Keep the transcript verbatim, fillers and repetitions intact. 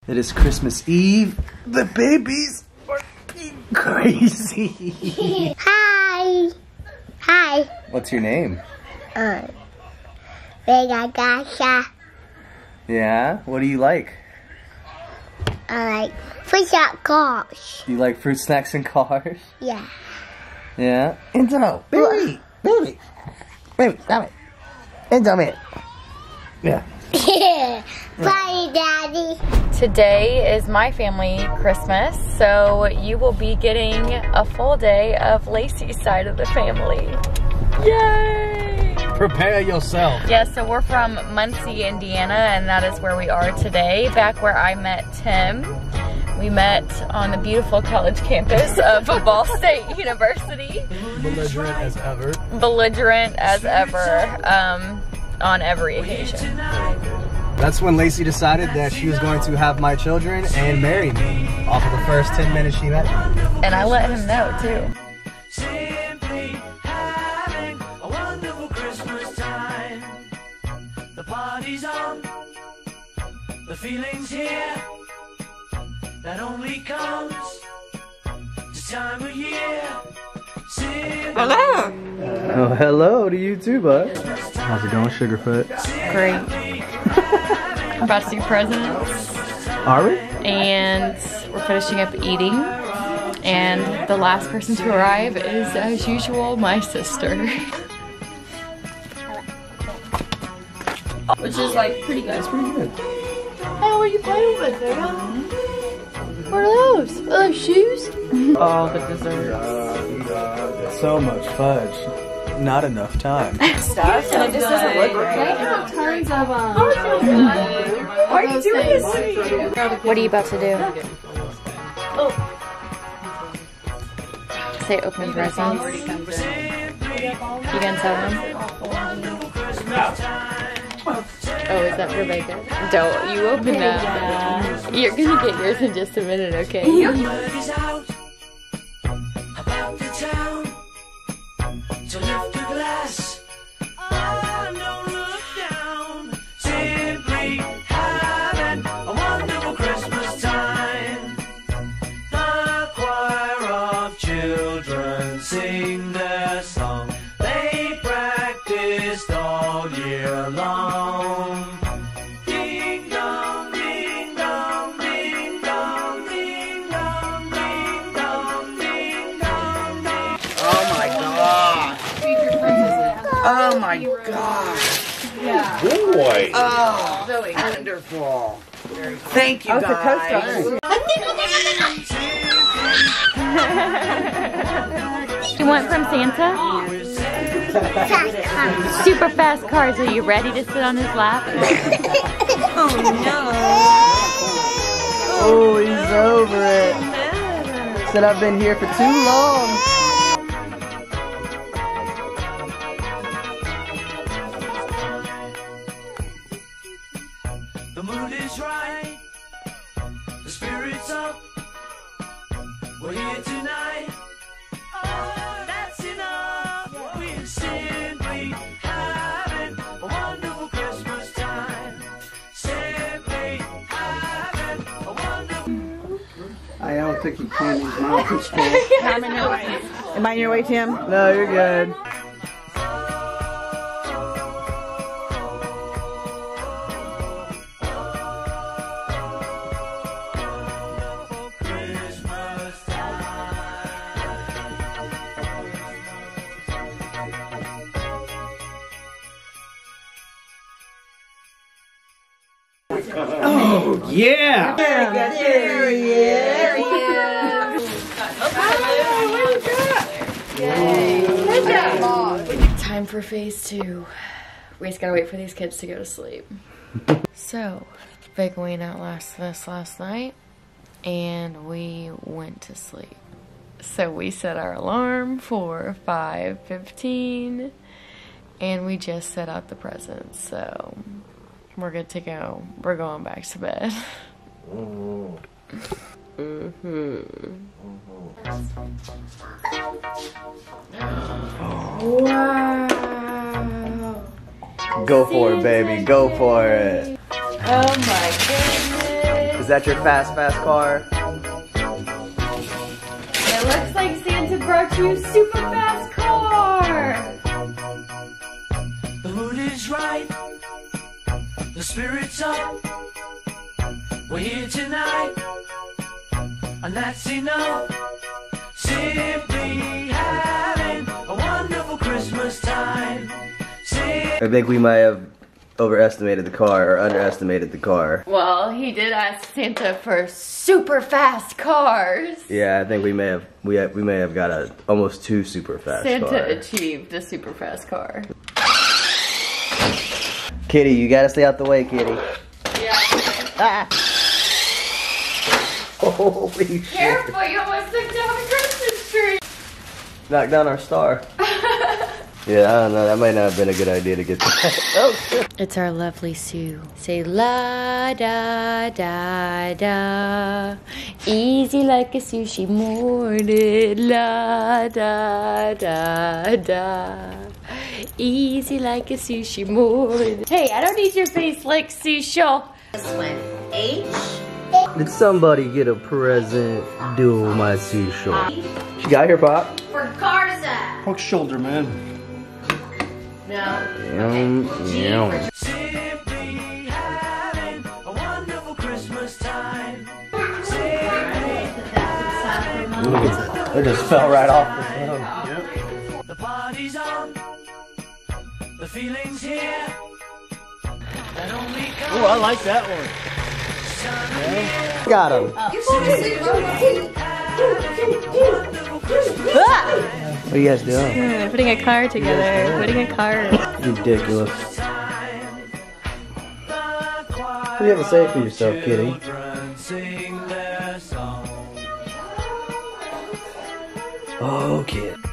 It is Christmas Eve. The babies are crazy. Hi. Hi. What's your name? Uh, Vega Gasha. Yeah? What do you like? I like fish out cars. Do you like fruit snacks and cars? Yeah. Yeah? Enzo, baby, baby, baby, stop it. Enzo, man. Yeah. Bye, Daddy. Today is my family Christmas, so you will be getting a full day of Lacey's side of the family. Yay! Prepare yourself. Yeah, so we're from Muncie, Indiana, and that is where we are today. Back where I met Tim. We met on the beautiful college campus of Ball State University. Belligerent as ever. Belligerent as ever, um, on every occasion. That's when Lacey decided that she was going to have my children and marry me off of the first ten minutes she met me. And I let him know too. Simply having a wonderful Christmas time. The party's on, the feeling's here. That only comes this time of year. Hello. Oh, hello to you too, bud. How's it going, Sugarfoot? Great. I'm about to do presidents. Are we? And we're finishing up eating. And the last person to arrive is, as usual, my sister. Which is like pretty good. That's pretty good. Hey, what are you playing with there? What are those? Are those shoes? Oh, the dessert. So much fudge. Not enough time. Stuff, and it just doesn't look right. They have tons of them. Why are you doing this to me? What are you about to do? Oh. Say open presents. You gonna tell them? Oh, is that for Vega? Don't you open that. You're gonna get yours in just a minute, okay? To lift a glass, oh, don't look down. Simply having a wonderful Christmas time. The choir of children sing their song. They practiced all year long. Ding dong, ding dong, ding dong, ding dong, ding dong, ding dong, ding. Oh my God. Oh my gosh. Yeah. Boy. Oh, wonderful. Thank you, guys. You want from Santa? Fast cars. Super fast cars. Are you ready to sit on his lap? Oh, no. Oh, he's over it. Said I've been here for too long. The mood is right, the spirit's up. We're here tonight. Oh, that's enough. We're simply having a wonderful Christmas time. Simply having a wonderful. I don't think you can. These mountains full. I'm in your way. Am I in your way, Tim? No, you're good. Oh, yeah. Very good. There he is. There he is. Time for phase two. We just gotta wait for these kids to go to sleep. So, Vega went out last this last night, and we went to sleep. So we set our alarm for five fifteen, and we just set out the presents. So we're good to go. We're going back to bed. Mm-hmm. Wow. Go for it, baby. Go for it. Oh my goodness. Is that your fast, fast car? It looks like Santa brought you a super fast car. The mood is right, the spirit's up. We're here tonight, and that's enough. Simply having a wonderful Christmas time. I think we might have overestimated the car or underestimated the car. Well, he did ask Santa for super fast cars. Yeah, I think we may have we have, we may have got a almost too super fast Santa car. achieved a super fast car. Kitty, you gotta stay out the way, Kitty. Yeah. Ah. Holy shit. Careful, you almost took down a Christmas tree. Knock down our star. Yeah, I don't know. That might not have been a good idea to get that. Oh, shit. It's our lovely Sue. Say la da da da. Easy like a sushi morning. La da da da. Easy like a sushi morning. Hey, I don't need your face like Susha. This one, H. Did somebody get a present? Do my seashore. She got here, Pop. For Garza. Hook shoulder, man. No. Yum, yum. Simply having a wonderful Christmas time. It just fell right off the phone. The party's on, the feeling's here. That only comes. Oh, I like that one. Got him. What are you guys doing? Putting a car together. Putting a car. Ridiculous. What do you have to say for yourself, Kitty? Sing their song. Oh, kid.